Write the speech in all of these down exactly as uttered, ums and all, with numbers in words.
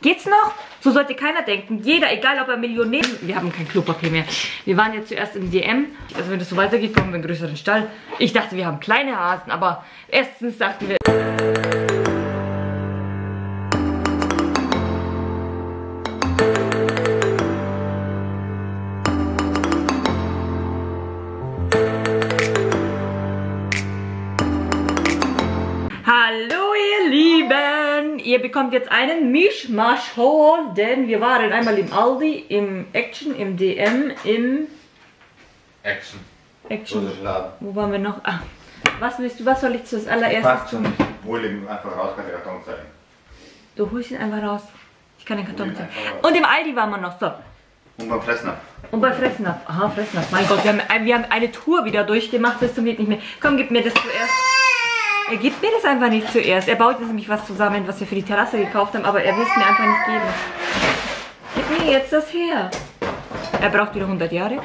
Geht's noch? So sollte keiner denken. Jeder, egal ob er Millionär... Wir haben kein Klopapier mehr. Wir waren jetzt zuerst im D M. Also wenn das so weitergeht, brauchen wir einen größeren Stall. Ich dachte, wir haben kleine Hasen, aber erstens dachten wir... Hallo ihr Lieben, ihr bekommt jetzt einen Mischmasch-Haul, denn wir waren einmal im Aldi, im Action, im D M, im... Action. Action. Wo waren wir noch? Ah, was willst du, was soll ich zuerst allererstes tun? Hol ihn einfach raus, kann den Karton zeigen. Du holst ihn einfach raus. Ich kann den Karton zeigen. Und im Aldi waren wir noch, so. Und beim Fressnapf. Und bei Fressnapf. Aha, Fressnapf. Mein Gott, wir haben, wir haben eine Tour wieder durchgemacht, das geht nicht mehr. Komm, gib mir das zuerst. Er gibt mir das einfach nicht zuerst. Er baut jetzt nämlich was zusammen, was wir für die Terrasse gekauft haben, aber er will es mir einfach nicht geben. Gib mir jetzt das her. Er braucht wieder hundert Jahre.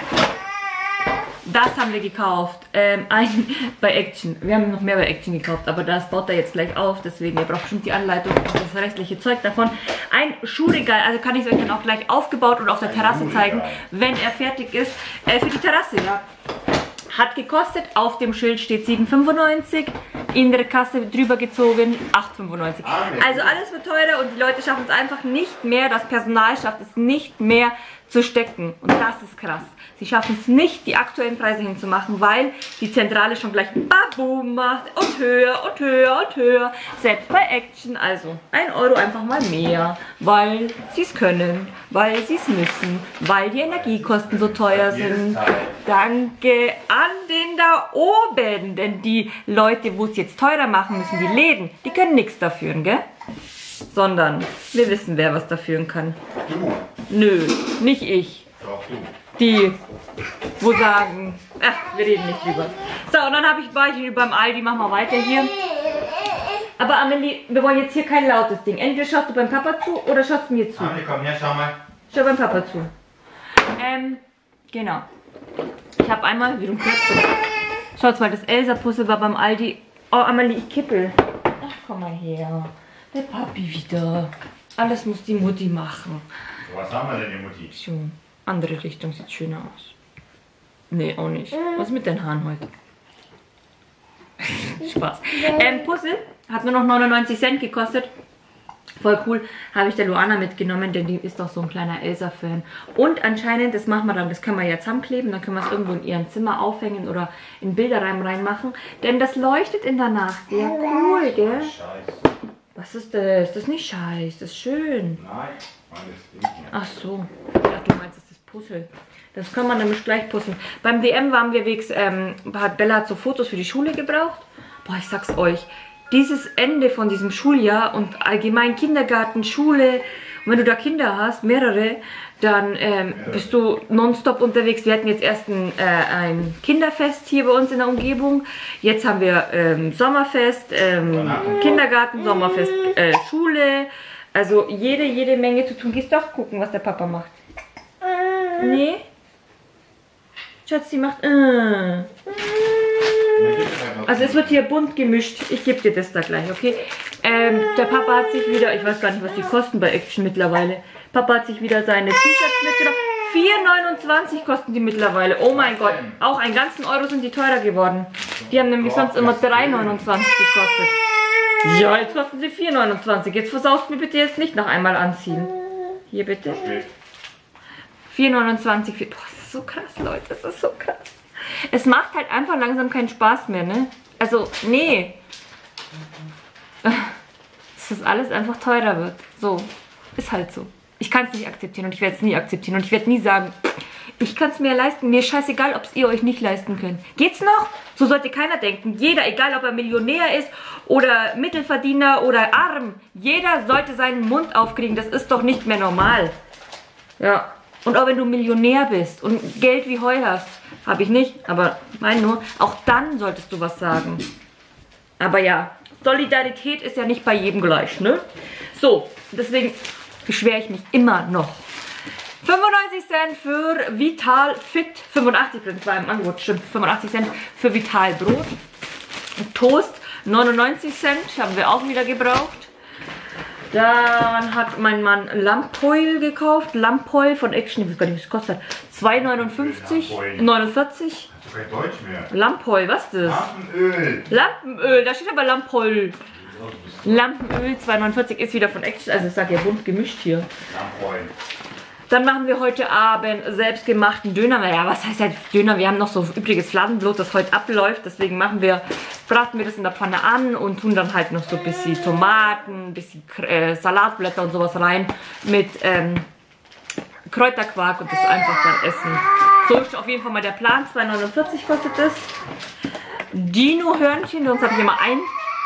Das haben wir gekauft. Ähm, ein bei Action. Wir haben noch mehr bei Action gekauft, aber das baut er jetzt gleich auf. Deswegen, ihr braucht bestimmt die Anleitung und das restliche Zeug davon. Ein Schuhregal, also kann ich es euch dann auch gleich aufgebaut und auf der Terrasse zeigen, wenn er fertig ist. Äh, für die Terrasse, ja. Hat gekostet, auf dem Schild steht sieben fünfundneunzig, in der Kasse drüber gezogen acht fünfundneunzig. Also alles wird teurer und die Leute schaffen es einfach nicht mehr, das Personal schafft es nicht mehr zu stecken. Und das ist krass. Sie schaffen es nicht, die aktuellen Preise hinzumachen, weil die Zentrale schon gleich Baboom macht und höher und höher und höher. Selbst bei Action, also ein Euro einfach mal mehr, weil sie es können, weil sie es müssen, weil die Energiekosten so teuer sind. Danke an den da oben, denn die Leute, wo es jetzt teurer machen müssen, die Läden, die können nichts dafür, gell? Sondern wir wissen, wer was dafür kann. Du. Nö, nicht ich. Doch, du. Die, wo sagen, ach, wir reden nicht drüber. So, und dann habe ich, war ich beim Aldi, mach mal weiter hier. Aber Amelie, wir wollen jetzt hier kein lautes Ding. Entweder schaust du beim Papa zu oder schaust du mir zu. Amelie, komm her, schau mal. Schau beim Papa zu. Ähm, genau. Ich habe einmal, wie du hörst, schaut mal, das Elsa-Puzzle war beim Aldi. Oh, Amelie, ich kippel. Ach, komm mal her. Der Papi wieder. Alles muss die Mutti machen. Was haben wir denn, die Mutti? Schon. Andere Richtung sieht schöner aus. Nee, auch nicht. Was ist mit den Haaren heute? Spaß. Ähm, Puzzle hat nur noch neunundneunzig Cent gekostet. Voll cool. Habe ich der Luana mitgenommen, denn die ist doch so ein kleiner Elsa-Fan. Und anscheinend, das machen wir dann, das können wir ja zusammenkleben. Dann können wir es irgendwo in ihrem Zimmer aufhängen oder in Bilderrahmen reinmachen. Denn das leuchtet in der Nacht. Ja, cool, gell? Scheiße. Was ist das? Das ist nicht scheiße. Das ist schön. Nein, das ist Ach so. Ich dachte, du meinst, das ist das Puzzle. Das kann man nämlich gleich puzzeln. Beim D M waren wir wegs, ähm, hat Bella hat so Fotos für die Schule gebraucht. Boah, ich sag's euch. Dieses Ende von diesem Schuljahr und allgemein Kindergarten, Schule, und wenn du da Kinder hast, mehrere, dann ähm, bist du nonstop unterwegs. Wir hatten jetzt erst ein, äh, ein Kinderfest hier bei uns in der Umgebung. Jetzt haben wir ähm, Sommerfest, ähm, Kindergarten, Sommerfest, äh, Schule. Also jede, jede Menge zu tun. Gehst doch gucken, was der Papa macht. Nee? Schatz, die macht... Äh. Also es wird hier bunt gemischt. Ich gebe dir das da gleich, okay? Ähm, der Papa hat sich wieder... Ich weiß gar nicht, was die kosten bei Action mittlerweile. Papa hat sich wieder seine T-Shirts mitgenommen. vier neunundzwanzig kosten die mittlerweile. Oh mein Gott. Auch einen ganzen Euro sind die teurer geworden. Die haben nämlich sonst immer drei neunundzwanzig gekostet. Ja, jetzt kosten sie vier neunundzwanzig. Jetzt versaust mir bitte jetzt nicht noch einmal anziehen. Hier bitte. vier neunundzwanzig. Boah, das ist so krass, Leute. Das ist so krass. Es macht halt einfach langsam keinen Spaß mehr, ne? Also, nee. Dass das alles einfach teurer wird. So. Ist halt so. Ich kann es nicht akzeptieren und ich werde es nie akzeptieren. Und ich werde nie sagen, ich kann es mir leisten. Mir ist scheißegal, ob es ihr euch nicht leisten könnt. Geht's noch? So sollte keiner denken. Jeder, egal ob er Millionär ist oder Mittelverdiener oder arm. Jeder sollte seinen Mund aufkriegen. Das ist doch nicht mehr normal. Ja. Und auch wenn du Millionär bist und Geld wie Heu hast, habe ich nicht, aber mein nur, auch dann solltest du was sagen. Aber ja, Solidarität ist ja nicht bei jedem gleich, ne? So, deswegen beschwere ich mich immer noch. fünfundneunzig Cent für Vital Fit, fünfundachtzig Cent war im Angebot, stimmt, fünfundachtzig Cent für Vital Brot. Toast, neunundneunzig Cent, haben wir auch wieder gebraucht. Dann hat mein Mann Lampoil gekauft. Lampoil von Action, ich weiß gar nicht, wie es kostet. zwei neunundfünfzig, neunundvierzig. Hast du kein Deutsch mehr? Lampoil, was ist das? Lampenöl. Lampenöl, da steht aber Lampoil. Lampenöl zwei neunundvierzig ist wieder von Action, also ich sage ja bunt gemischt hier. Lampenöl. Dann machen wir heute Abend selbstgemachten Döner. Naja, was heißt halt Döner? Wir haben noch so übriges Fladenbrot, das heute abläuft. Deswegen machen wir, braten wir das in der Pfanne an und tun dann halt noch so ein bisschen Tomaten, ein bisschen äh, Salatblätter und sowas rein mit ähm, Kräuterquark und das einfach dann essen. So ist auf jeden Fall mal der Plan. zwei neunundvierzig kostet das. Dino-Hörnchen, sonst habe ich immer ein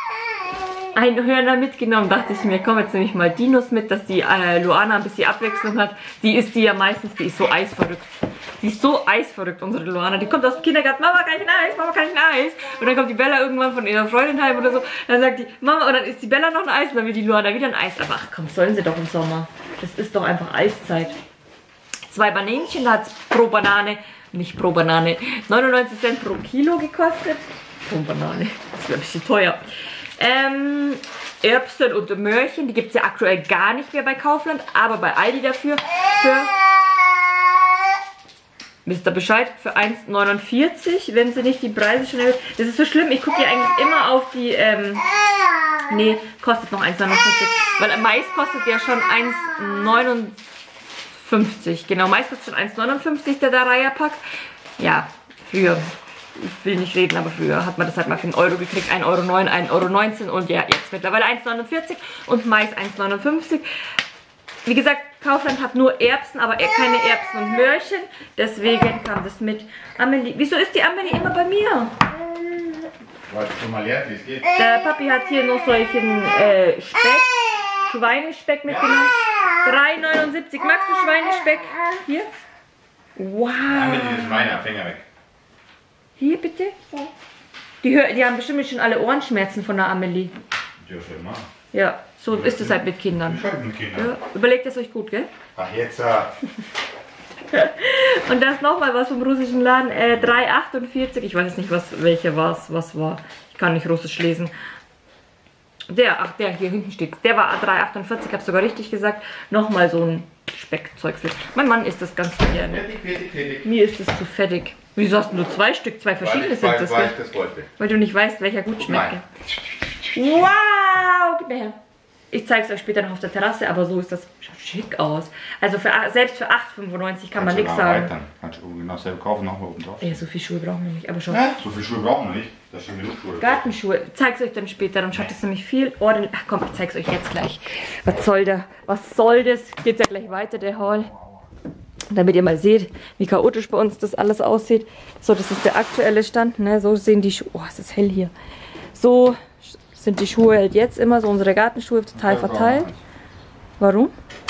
Ein Hörner mitgenommen, dachte ich mir, komm, jetzt nehme ich mal Dinos mit, dass die äh, Luana ein bisschen Abwechslung hat. Die ist die ja meistens, die ist so eisverrückt. Die ist so eisverrückt, unsere Luana. Die kommt aus dem Kindergarten, Mama, kann ich ein Eis, Mama, kann ich ein Eis? Und dann kommt die Bella irgendwann von ihrer Freundin heim oder so. Dann sagt die, Mama, und dann isst die Bella noch ein Eis und dann will die Luana wieder ein Eis. Aber ach komm, sollen sie doch im Sommer. Das ist doch einfach Eiszeit. Zwei Bananchen, da hat es pro Banane, nicht pro Banane, neunundneunzig Cent pro Kilo gekostet. Pro Banane, das wäre ein bisschen teuer. Ähm, Erbsen und Möhrchen, die gibt es ja aktuell gar nicht mehr bei Kaufland, aber bei Aldi dafür für, wisst ihr Bescheid, für eins neunundvierzig, wenn sie nicht die Preise schon erhöht. Das ist so schlimm, ich gucke ja eigentlich immer auf die, ähm, nee, kostet noch eins neunundfünfzig, weil Mais kostet ja schon eins neunundfünfzig, genau, Mais kostet schon eins neunundfünfzig, der Daraya-Pack, ja, für... Ich will nicht reden, aber früher hat man das halt mal für einen Euro gekriegt. ein Euro neun, ein Euro neunzehn und ja, jetzt mittlerweile eins neunundvierzig und Mais eins neunundfünfzig. Wie gesagt, Kaufland hat nur Erbsen, aber keine Erbsen und Möhrchen. Deswegen kam das mit. Amelie, wieso ist die Amelie immer bei mir? Du hast schon mal lernt, wie es geht. Der Papi hat hier noch solchen äh, Speck, Schweinespeck mitgenommen. drei neunundsiebzig. Magst du Schweinespeck? Hier? Wow. Amelie, das ist meiner, Finger weg. Hier bitte. Die, hör, die haben bestimmt schon alle Ohrenschmerzen von der Amelie. Ja, schön mal. Ja, so ist es halt mit Kindern. Ich halt mit Kindern. Ja, überlegt es euch gut, gell? Ach, jetzt. Äh, Und das nochmal was vom russischen Laden. Äh, drei achtundvierzig. Ich weiß jetzt nicht, was, welcher war es, was war. Ich kann nicht Russisch lesen. Der, ach, der hier hinten steht. Der war drei achtundvierzig, ich habe sogar richtig gesagt. Nochmal so ein Speckzeug. Mein Mann isst das ganz gerne. fertig, fertig, fertig. Mir ist es zu fettig. Wieso hast du nur zwei Stück? Zwei verschiedene Weil ich, sind weil, das, weil gell? ich das wollte. Weil du nicht weißt, welcher gut schmeckt. Nein. Wow, gib mir her. Ich zeige es euch später noch auf der Terrasse, aber so ist das. Schaut schick aus. Also für, selbst für acht fünfundneunzig kann man nichts sagen. Erweitern. Kannst du genau selber kaufen, noch mal oben drauf. Ja, so viele Schuhe brauchen wir nicht, aber schon. Ja, so viele Schuhe brauchen wir nicht. Das sind genug Schuhe. Gartenschuhe, ich zeig's euch dann später, dann schaut es nämlich viel ordentlich. Ach komm, ich zeig's euch jetzt gleich. Was soll da? Was soll das? Geht ja gleich weiter, der Haul. Damit ihr mal seht, wie chaotisch bei uns das alles aussieht. So, das ist der aktuelle Stand, ne? So sehen die Schuhe. Oh, es ist hell hier. So sind die Schuhe halt jetzt immer, so unsere Gartenschuhe total verteilt. Warum?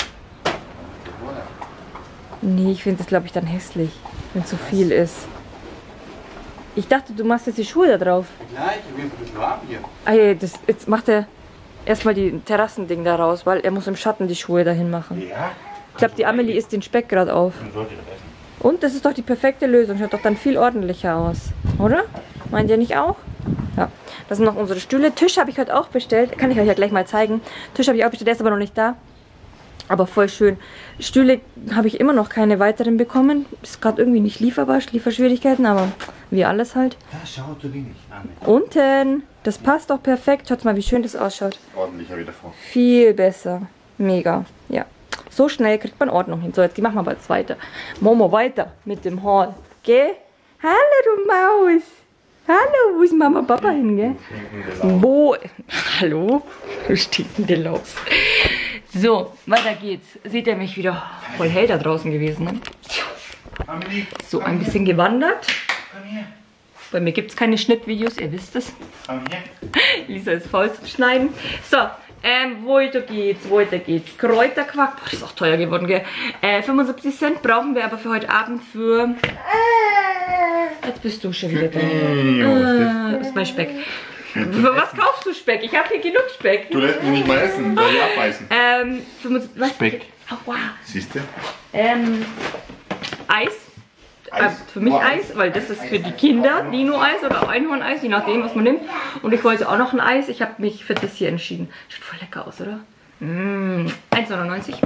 Nee, ich finde das, glaube ich, dann hässlich, wenn zu viel ist. Ich dachte, du machst jetzt die Schuhe da drauf. Gleich, ich bin ein bisschen warm hier. Ah, ja, das, jetzt macht er erstmal die Terrassending da raus, weil er muss im Schatten die Schuhe dahin machen. Ja? Ich glaube, die Amelie isst den Speck gerade auf. Dann sollt ihr das essen. Und das ist doch die perfekte Lösung. Schaut doch dann viel ordentlicher aus. Oder? Meint ihr nicht auch? Ja. Das sind noch unsere Stühle. Tisch habe ich heute auch bestellt. Kann ich euch ja gleich mal zeigen. Tisch habe ich auch bestellt. Der ist aber noch nicht da. Aber voll schön. Stühle habe ich immer noch keine weiteren bekommen. Ist gerade irgendwie nicht lieferbar. Lieferschwierigkeiten. Aber wie alles halt. Ja, schau zu wenig. Amen. Unten. Das passt doch perfekt. Schaut mal, wie schön das ausschaut. Ordentlicher wieder vor. Viel besser. Mega. Ja. So schnell kriegt man Ordnung hin. So, jetzt machen wir aber jetzt weiter. Momo, weiter mit dem Haul. Gell? Hallo, du Maus. Hallo, wo ist Mama und Papa hin, gell? Wo? Hallo? Du stinkende Laus. So, weiter geht's. Seht ihr mich wieder voll hell da draußen gewesen, ne? Amelie, So, ein bisschen gewandert. komm her. Bei mir gibt es keine Schnittvideos, ihr wisst es. Komm her. Lisa ist faul zum Schneiden. So, ähm, weiter geht's, weiter geht's. Kräuterquark, boah, das ist auch teuer geworden, gell? Äh, fünfundsiebzig Cent brauchen wir aber für heute Abend für... Jetzt bist du schon wieder da. Ja, Äh, das ist mein Speck. Für was kaufst du Speck? Ich habe hier genug Speck. Du lässt mich nicht mal essen, soll ich abbeißen. Ähm, fünfundsiebzig, was? Speck. Aua. Siehst du? Ähm, Eis. Eis. Äh, für mich Oh, Eis, weil das ist für die Kinder Dino-Eis oder Einhorn-Eis, je nachdem, was man nimmt. Und ich wollte auch noch ein Eis. Ich habe mich für das hier entschieden. Schaut voll lecker aus, oder? Mm, eins neunundneunzig.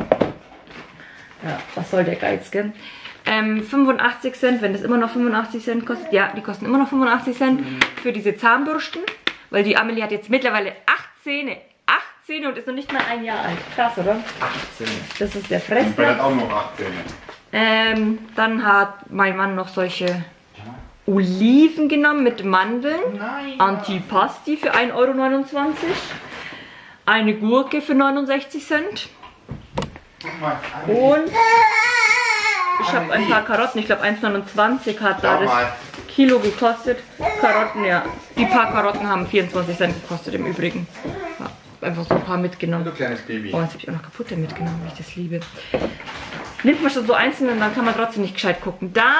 Ja, was soll der Geiz, gell? Ähm, fünfundachtzig Cent, wenn das immer noch fünfundachtzig Cent kostet. Ja, die kosten immer noch fünfundachtzig Cent für diese Zahnbürsten. Weil die Amelie hat jetzt mittlerweile acht Zähne. acht Zähne und ist noch nicht mal ein Jahr alt. Krass, oder? achtzehn. Das ist der Und bei Fressnapf. hat auch noch achtzehn. Ähm, dann hat mein Mann noch solche Oliven genommen mit Mandeln. Nein. Antipasti für ein Euro neunundzwanzig. Eine Gurke für neunundsechzig Cent. Guck mal, Und ich habe ein paar Karotten. Ich glaube eins neunundzwanzig hat da Schau das mal. Kilo gekostet. Karotten, ja. Die paar Karotten haben vierundzwanzig Cent gekostet im Übrigen. Ja, einfach so ein paar mitgenommen. Du kleines Baby. Oh, jetzt habe ich auch noch kaputte mitgenommen, weil ich das liebe. Nimmt man schon so einzeln und dann kann man trotzdem nicht gescheit gucken. Dann,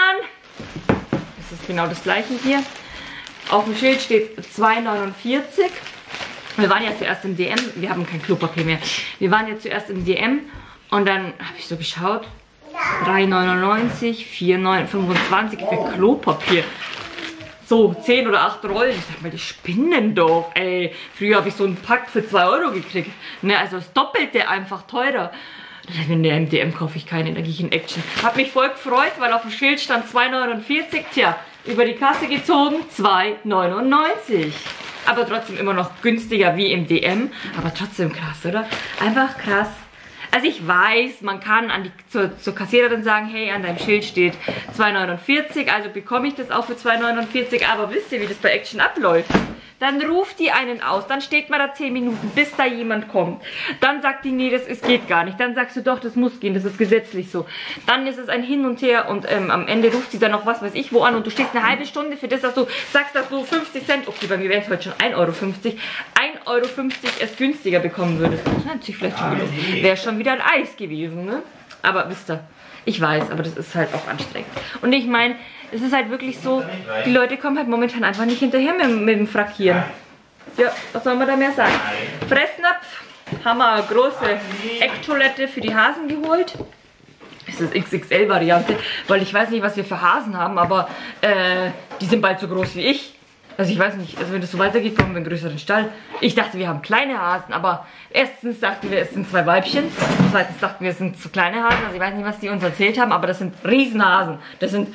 das ist genau das gleiche hier. Auf dem Schild steht zwei neunundvierzig. Wir waren ja zuerst im D M, wir haben kein Klopapier mehr. Wir waren ja zuerst im D M und dann habe ich so geschaut. drei neunundneunzig, vier fünfundzwanzig für Klopapier. So, zehn oder acht Rollen. Ich sag mal, die spinnen doch, ey. Früher habe ich so einen Pack für zwei Euro gekriegt. Ne, also das Doppelte einfach teurer. Dann dachte ich mir, ne, im D M kaufe ich keine, da gehe ich in Action. Hab mich voll gefreut, weil auf dem Schild stand zwei neunundvierzig. Tja, über die Kasse gezogen, zwei neunundneunzig. Aber trotzdem immer noch günstiger wie im D M. Aber trotzdem krass, oder? Einfach krass. Also ich weiß, man kann an die, zur, zur Kassiererin sagen, hey, an deinem Schild steht zwei neunundvierzig, also bekomme ich das auch für zwei neunundvierzig. Aber wisst ihr, wie das bei Action abläuft? Dann ruft die einen aus, dann steht man da zehn Minuten, bis da jemand kommt. Dann sagt die, nee, das ist, geht gar nicht. Dann sagst du, doch, das muss gehen, das ist gesetzlich so. Dann ist es ein Hin und Her und ähm, am Ende ruft sie dann noch was weiß ich wo an und du stehst eine halbe Stunde für das, dass du sagst, dass du fünfzig Cent, okay, bei mir wären es heute schon ein Euro fünfzig, ein Euro fünfzig es günstiger bekommen würdest. Das hätte sich vielleicht schon gelohnt. Wäre schon wieder ein Eis gewesen, ne? Aber wisst ihr, ich weiß, aber das ist halt auch anstrengend. Und ich meine, es ist halt wirklich so, die Leute kommen halt momentan einfach nicht hinterher mit, mit dem Frackieren. Ja, was soll man da mehr sagen? Fressnapf, haben wir eine große Ecktoilette für die Hasen geholt. Das ist X X L-Variante, weil ich weiß nicht, was wir für Hasen haben, aber äh, die sind bald so groß wie ich. Also ich weiß nicht, also wenn das so weitergeht, brauchen wir einen größeren Stall. Ich dachte, wir haben kleine Hasen, aber erstens dachten wir, es sind zwei Weibchen. Zweitens dachten wir, es sind zu kleine Hasen. Also ich weiß nicht, was die uns erzählt haben, aber das sind Riesenhasen. Das sind,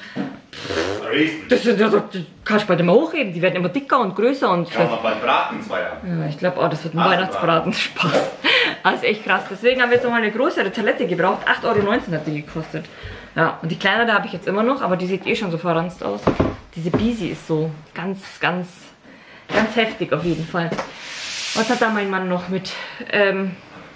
das sind, also, die kannst du bald immer hochheben. Die werden immer dicker und größer. Und ich, Kann man bald braten, zwei Jahre. ja, ich glaube, oh, das wird ein Weihnachtsbraten. Spaß. Also echt krass. Deswegen haben wir jetzt nochmal eine größere Toilette gebraucht. acht Euro neunzehn hat die gekostet. Ja, und die kleine da habe ich jetzt immer noch, aber die sieht eh schon so verranzt aus. Diese Bisi ist so ganz, ganz, ganz heftig auf jeden Fall. Was hat da mein Mann noch mit ähm,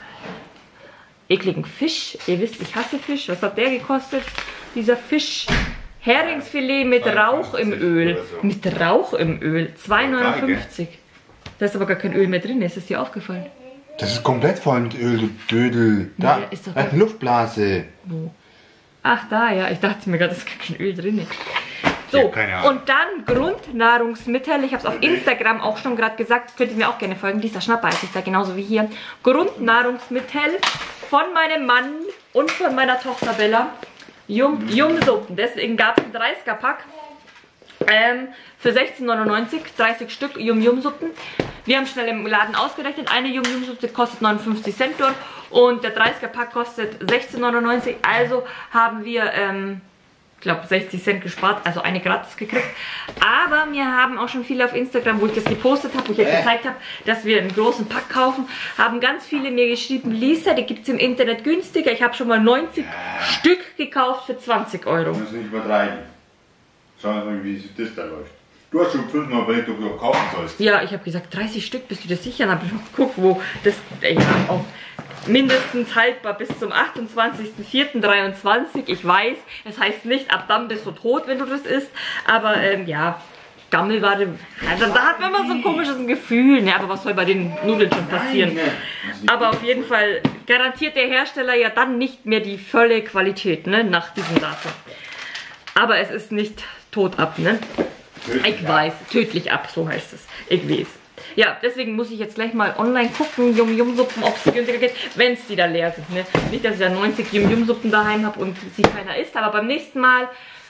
ekligen Fisch? Ihr wisst, ich hasse Fisch. Was hat der gekostet? Dieser Fisch. Heringsfilet mit Rauch im Öl. Mit Rauch im Öl. zwei neunundfünfzig. Da ist aber gar kein Öl mehr drin. Ist es dir aufgefallen? Das ist komplett voll mit Öl, du Dödel. Da, Ja, ist doch da ist eine Luftblase. Wo? Ach, da, ja. Ich dachte mir gerade, da ist gar kein Öl drin. So, hab keine Ahnung. und dann Grundnahrungsmittel. Ich habe es auf Instagram auch schon gerade gesagt. Könnt ihr mir auch gerne folgen. Dieser Schnapper heißt ich da genauso wie hier. Grundnahrungsmittel von meinem Mann und von meiner Tochter Bella. Yum, Yum-Suppen. Deswegen gab es einen dreißiger-Pack ähm, für sechzehn neunundneunzig. dreißig Stück Yum-Yum-Suppen. Wir haben schnell im Laden ausgerechnet. Eine Yum-Yum-Suppe kostet neunundfünfzig Cent dort. Und der dreißiger-Pack kostet sechzehn neunundneunzig. Also haben wir... Ähm, ich glaube sechzig Cent gespart, also eine gratis gekriegt. Aber mir haben auch schon viele auf Instagram, wo ich das gepostet habe, wo ich jetzt gezeigt habe, dass wir einen großen Pack kaufen, haben ganz viele mir geschrieben, Lisa, die gibt es im Internet günstiger. Ich habe schon mal neunzig Stück gekauft für zwanzig Euro. Du musst nicht übertreiben. Schau mal, wie das da läuft. Du hast schon fünfmal überlegt, ob du auch kaufen sollst. Ja, ich habe gesagt, dreißig Stück, bist du dir sicher? Dann habe ich noch geguckt, wo das, ja, auch mindestens haltbar bis zum achtundzwanzigsten vierten dreiundzwanzig. Ich weiß, es heißt nicht, ab dann bist du tot, wenn du das isst. Aber ähm, ja, Gammelware, also, da hat man immer so ein komisches Gefühl. Ne? Aber was soll bei den Nudeln schon passieren? Aber auf jeden Fall garantiert der Hersteller ja dann nicht mehr die volle Qualität, ne? Nach diesem Datum. Aber es ist nicht tot ab, ne? Tödlich Ich weiß, tödlich ab, so heißt es. Ich weiß. Ja, deswegen muss ich jetzt gleich mal online gucken, Yum-Yum-Suppen, ob es günstiger geht, wenn es die da leer sind. Ne? Nicht, dass ich da neunzig Yum-Yum-Suppen daheim habe und sie keiner isst, aber beim nächsten Mal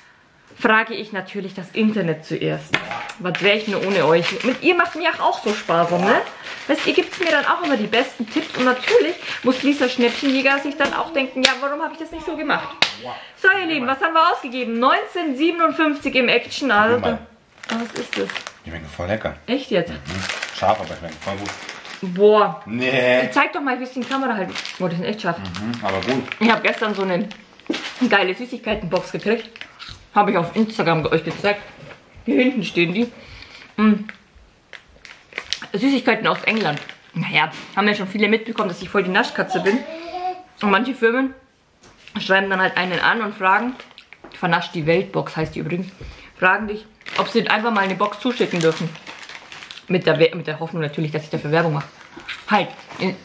frage ich natürlich das Internet zuerst. Was wäre ich nur ohne euch? Mit ihr macht mir auch so Spaß, ne? Weißt, ihr gibt mir dann auch immer die besten Tipps. Und natürlich muss Lisa Schnäppchenjäger sich dann auch denken, ja, warum habe ich das nicht so gemacht? So, ihr Lieben, was haben wir ausgegeben? neunzehn siebenundfünfzig im Action, Alter. Was ist das? Die schmecken voll lecker. Echt jetzt? Mhm. Scharf, aber schmecken voll gut. Boah. Nee. Zeig doch mal, wie es die Kamera halt. Boah, die sind echt scharf. Mhm, aber gut. Ich habe gestern so eine geile Süßigkeitenbox gekriegt. Habe ich auf Instagram euch gezeigt. Hier hinten stehen die. Mm. Süßigkeiten aus England. Naja, haben ja schon viele mitbekommen, dass ich voll die Naschkatze bin. Und manche Firmen schreiben dann halt einen an und fragen, vernascht die Weltbox heißt die übrigens, fragen dich, ob sie einfach mal eine Box zuschicken dürfen. Mit der, mit der Hoffnung natürlich, dass ich dafür Werbung mache. Halt. Mhm.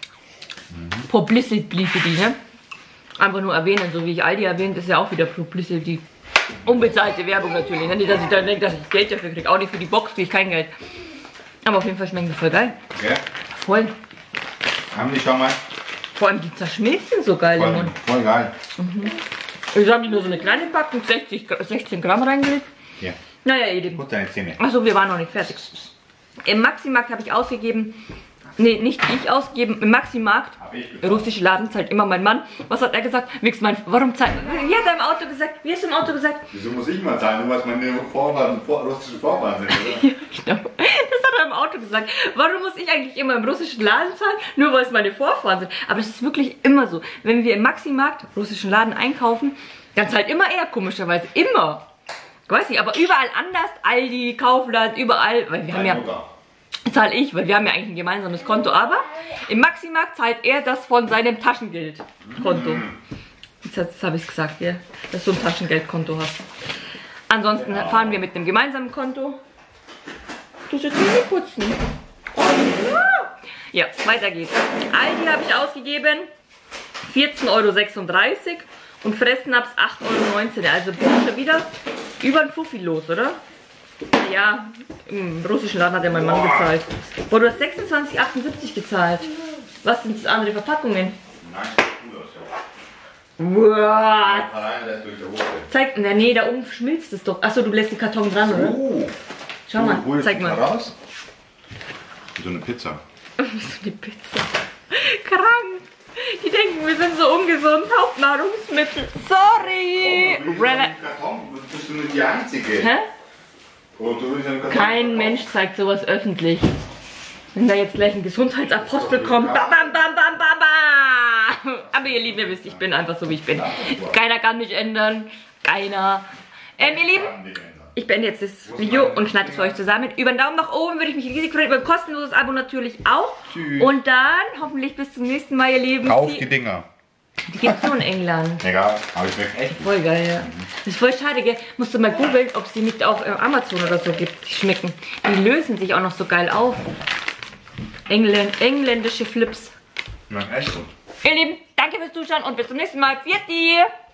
Publicity, ne? Einfach nur erwähnen, so wie ich Aldi erwähnt, ist ja auch wieder Publicity. Unbezahlte Werbung natürlich. Nicht, dass ich dann denke, dass ich Geld dafür kriege. Auch nicht für die Box kriege ich kein Geld. Aber auf jeden Fall schmecken die voll geil. Okay. Voll. Haben die schon mal? Vor allem die zerschmilzen so geil im Voll, Mund. voll geil. Mhm. Jetzt haben die nur so eine kleine Packung, sechzig, sechzehn Gramm reingelegt. Hier. Naja, ihr Lieben. Gut, deine Zähne. Achso, wir waren noch nicht fertig. Im Maximarkt habe ich ausgegeben, nee, nicht ich ausgegeben, im Maximarkt, der russische Laden zahlt immer mein Mann. Was hat er gesagt? Wix, mein, warum zahlt, wie hat er im Auto gesagt? Wie hast du im Auto gesagt? Wieso muss ich mal zahlen, nur was meine Vorfahren, vor, russische Vorfahren sind, oder? Ja, genau. Das hat er im Auto gesagt. Warum muss ich eigentlich immer im russischen Laden zahlen? Nur weil es meine Vorfahren sind. Aber es ist wirklich immer so. Wenn wir im Maximarkt, russischen Laden einkaufen, dann zahlt immer er, komischerweise. Immer. Ich weiß nicht, aber überall anders. Aldi, Kaufland, überall. Weil wir haben ja... Zahle ich, weil wir haben ja eigentlich ein gemeinsames Konto. Aber im Maximarkt zahlt er das von seinem Taschengeldkonto. Jetzt, jetzt habe ich es gesagt, ja, dass du ein Taschengeldkonto hast. Ansonsten genau. fahren wir mit einem gemeinsamen Konto. Du sollst Zähne putzen. Oh, ja, weiter geht's. Aldi habe ich ausgegeben vierzehn Euro sechsunddreißig und Fressnapf acht Euro neunzehn. Also bin ich schon wieder über ein Fuffi los, oder? Ja, im russischen Laden hat ja mein Mann gezahlt. Boah, du hast sechsundzwanzig achtundsiebzig gezahlt. Was sind das andere Verpackungen? What? Zeig, na, nee, da oben schmilzt es doch. Achso, du lässt den Karton dran, oder? Oh. Schau mal, Hol zeig mal. Raus. So eine Pizza. So eine Pizza. Krank. Die denken, wir sind so ungesund. Hauptnahrungsmittel. Sorry. Oh, Karton. Bist du nur die Einzige? Hä? Oh, du bist ein Kein Mensch zeigt sowas öffentlich. Wenn da jetzt gleich ein Gesundheitsapostel kommt. Bam, bam, bam, bam, bam, bam. Aber ihr Lieben, ihr wisst, ich bin einfach so, wie ich bin. Keiner kann mich ändern. Keiner. Ähm, ihr Lieben, ich beende jetzt das Video und schneide es für euch zusammen. Über einen Daumen nach oben würde ich mich riesig freuen. Über ein kostenloses Abo natürlich auch. Tschüss. Und dann hoffentlich bis zum nächsten Mal, ihr Lieben. Kauf die Dinger. Die gibt es nur in England. Egal, aber ich wirklich echt. Voll geil, ja. Das ist voll schade, gell? Musst du mal googeln, ob es die nicht auch im Amazon oder so gibt. Die schmecken. Die lösen sich auch noch so geil auf. Engländ engländische Flips. Ja, echt gut. Ihr Lieben, danke fürs Zuschauen und bis zum nächsten Mal. Pfiat